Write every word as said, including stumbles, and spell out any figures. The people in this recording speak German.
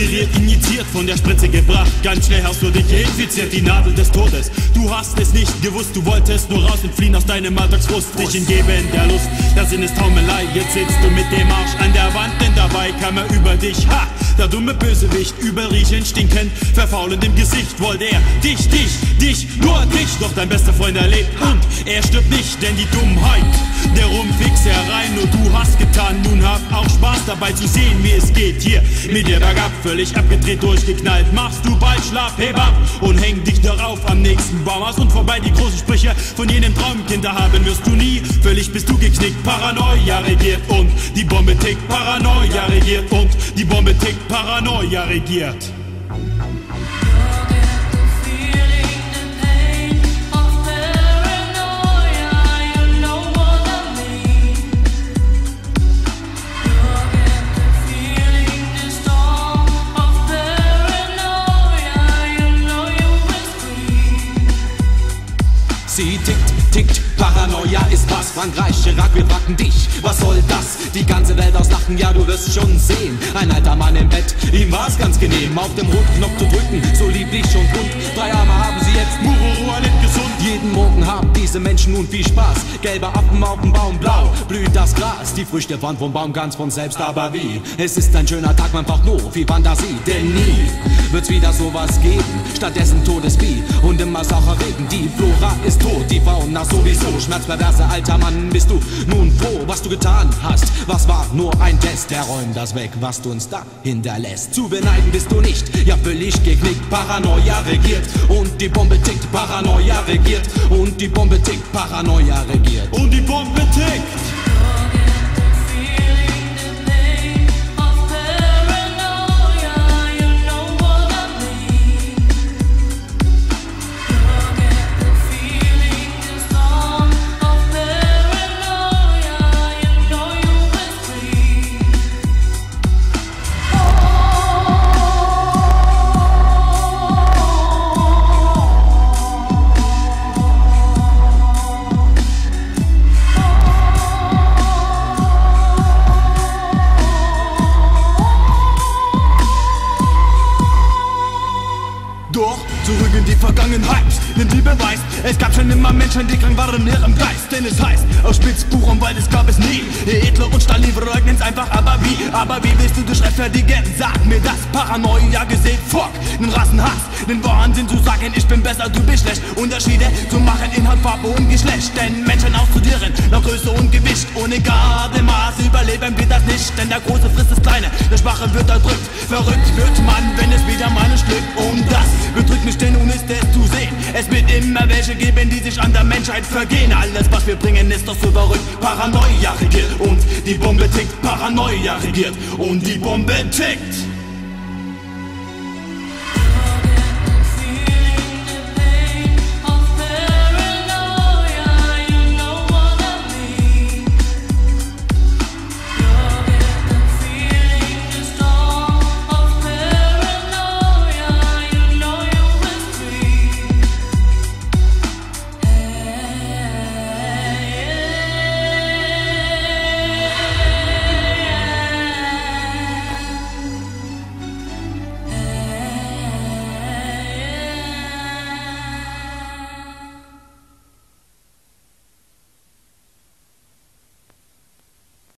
Inspiriert, injiziert, von der Spritze gebracht. Ganz schnell hast du dich infiziert, die Nadel des Todes. Du hast es nicht gewusst, du wolltest nur raus und fliehen aus deinem Alltagsfrust. Dich hingeben der Lust, der Sinn ist Taumelei. Jetzt sitzt du mit dem Arsch an der Wand, denn dabei kam er über dich. Ha! Der dumme Bösewicht, überriechend, stinkend, verfaulend im Gesicht wollte er dich, dich, dich, nur dich. Doch dein bester Freund erlebt und er stirbt nicht, denn die Dummheit, der Rumpfix herein, nur du hast getan. Nun hab auch Spaß dabei zu sehen, wie es geht hier mit dir bergab, völlig abgedreht, durchgeknallt. Machst du bald Schlaf, heb ab und häng dich darauf am nächsten Baum. Hast und vorbei die großen Sprüche von jenem Traumkinder haben wirst du nie. Völlig bist du geknickt, Paranoia regiert und die Bombe tickt. Paranoia regiert und die Bombe tickt. Paranoia regiert. Sie tickt, tickt, Paranoia ist was. Frankreich, Irak, wir packen dich. Was soll das? Die ganze Welt auslachen, ja du wirst schon sehen. Ein alter Mann im Bett, ihm war's ganz genehm, auf dem Rotknopf zu drücken, so lieblich und bunt. Drei Arme haben sie jetzt, Mururu, nicht gesund. Jeden Morgen haben diese Menschen nun viel Spaß. Gelbe Appen auf dem Baum, blau blüht das Gras. Die Früchte fallen vom Baum ganz von selbst, aber wie? Es ist ein schöner Tag, man braucht nur viel Fantasie. Denn nie wird's wieder sowas geben, stattdessen Todesvieh und immer Sacherregen. Die Flora ist tot, die Fauna sowieso. Schmerzperverse alter Mann, bist du nun froh, was du getan hast? Was war nur ein Test? Der räumt das weg, was du uns da hinterlässt. Zu beneiden bist du nicht, ja völlig geknickt. Paranoia regiert und die Bombe tickt. Paranoia regiert und die Bombe tickt. Paranoia regiert und die Bombe tickt. Doch zurück in die Vergangenheit, denn die beweist, es gab schon immer Menschen, die krank waren in ihrem Geist. Denn es heißt, aus Spitzbuch und Wald, es gab es nie. Hitler und Stalin verleugnen's einfach, aber wie? Aber wie willst du das rechtfertigen? Sag mir das, Paranoia gesehen, fuck, den Rassenhass, den Wahnsinn zu sagen, ich bin besser, du bist schlecht. Unterschiede zu machen in Hautfarbe und Geschlecht, denn Menschen auszudieren nach Größe und Gewicht. Ohne Gardemaß überleben wir das nicht, denn der Große frisst das Kleine, der Schwache wird erdrückt. Verrückt wird man, wenn es wieder mal ein Stück und das bedrückt mich, denn nun ist es zu sehen. Es wird immer welche geben, die sich an der Menschheit vergehen. Alles, was wir bringen, ist doch so verrückt. Paranoia regiert und die Bombe tickt. Paranoia regiert und die Bombe tickt.